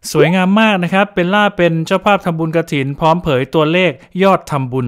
สวยงามมากนะครับเบลล่าเป็นเจ้าภาพทำบุญกฐินพร้อมเผยตัวเลขยอดทำบุญ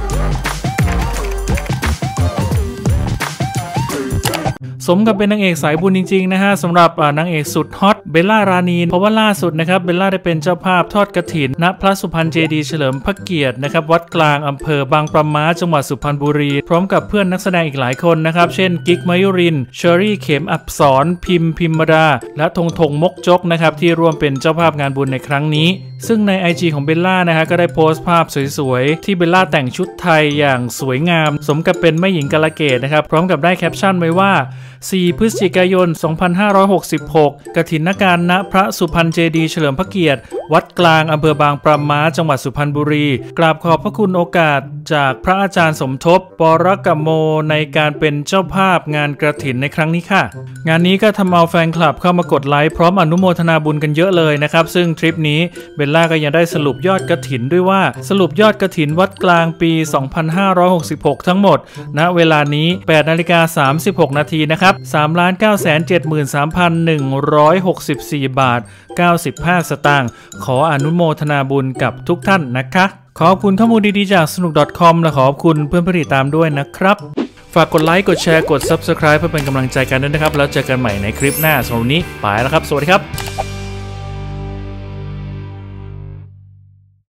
สมกับเป็นนางเอกสายบุญจริงๆนะฮะสำหรับนางเอกสุดฮอตเบลล่ารานีเพราะว่าล่าสุดนะครับเบลล่าได้เป็นเจ้าภาพทอดกฐินณพระสุพรรณเจดีย์เฉลิมพระเกียรตินะครับวัดกลางอำเภอบางปะม้าจังหวัดสุพรรณบุรีพร้อมกับเพื่อนนักแสดงอีกหลายคนนะครับเช่นกิ๊กมยุรินทร์เชอรี่เข็มอับสรพิมพิมดาและธงมกจกนะครับที่ร่วมเป็นเจ้าภาพงานบุญในครั้งนี้ซึ่งใน IG ของเบลล่านะฮะก็ได้โพสต์ภาพสวยๆที่เบลล่าแต่งชุดไทยอย่างสวยงามสมกับเป็นแม่หญิงกาลเกตนะครับพร้อมกับได้แคปชั่นไว้ว่า4 พฤศจิกายน 2566 กฐินการณพระสุพรรณเจดีย์เฉลิมพระเกียรติวัดกลางอำเภอบางปะม้าจังหวัดสุพรรณบุรีกราบขอบพระคุณโอกาสจากพระอาจารย์สมทบปรกโมในการเป็นเจ้าภาพงานกฐินในครั้งนี้ค่ะงานนี้ก็ทำเอาแฟนคลับเข้ามากดไลค์พร้อมอนุโมทนาบุญกันเยอะเลยนะครับซึ่งทริปนี้เบลล่าก็ยังได้สรุปยอดกฐินด้วยว่าสรุปยอดกฐินวัดกลางปี 2566 ทั้งหมดณเวลานี้ 8:36 นาทีนะครับ 3,973,164 บาท 95 สตางค์ขออนุโมทนาบุญกับทุกท่านนะคะขอบคุณข้อมูลดีๆจากสนุก .com และขอบคุณเพื่อนผู้ติดตามด้วยนะครับฝากกดไลค์กดแชร์กด Subscribe เพื่อเป็นกำลังใจกันด้วยนะครับแล้วเจอกันใหม่ในคลิปหน้าสำหรับวันนี้ไปแล้วครับสวัสดีครับ